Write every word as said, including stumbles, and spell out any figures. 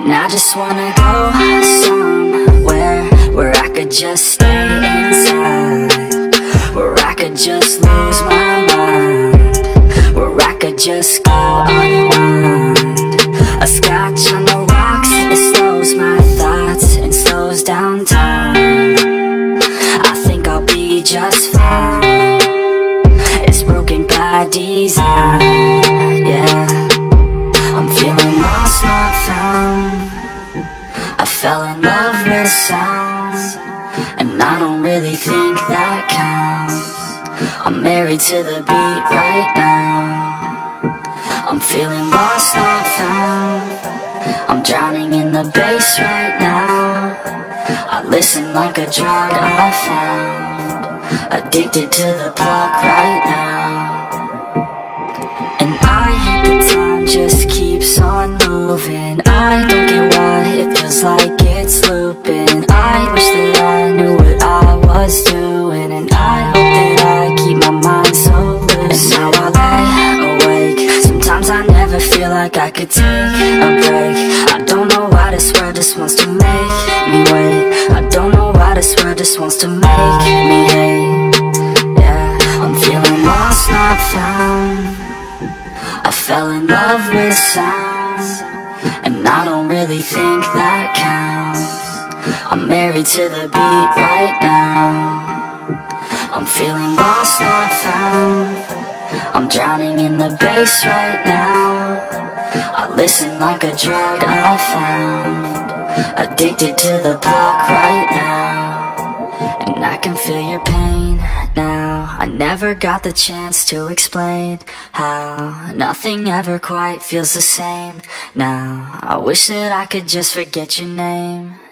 And I just wanna go somewhere where I could just stay inside, where I could just lose my mind, where I could just go unwind. A scotch on the rocks, it slows my thoughts and slows down time. I think I'll be just fine. It's broken by design, yeah. I'm feeling lost, not found. I fell in love with sound, and I don't really think that counts. I'm married to the beat right now. I'm feeling lost, not found. I'm drowning in the bass right now. I listen like a drug I found, addicted to the plug right now. And I hate the time just keeps on moving. I don't get why it feels like it's looping. I wish that I knew what I was doing, and I hope that I keep my mind so loose. And now I lie awake, sometimes I never feel like I could take a break. I don't know why this world just wants to make me wait. I don't know why this world just wants to make me hate. Yeah, I'm feeling lost, not found. I fell in love with sound, and I don't really think that counts. I'm married to the beat right now. I'm feeling lost, not found. I'm drowning in the bass right now. I listen like a drug I found, addicted to the block right now. And I can feel your pain now. I never got the chance to explain how nothing ever quite feels the same now. I wish that I could just forget your name.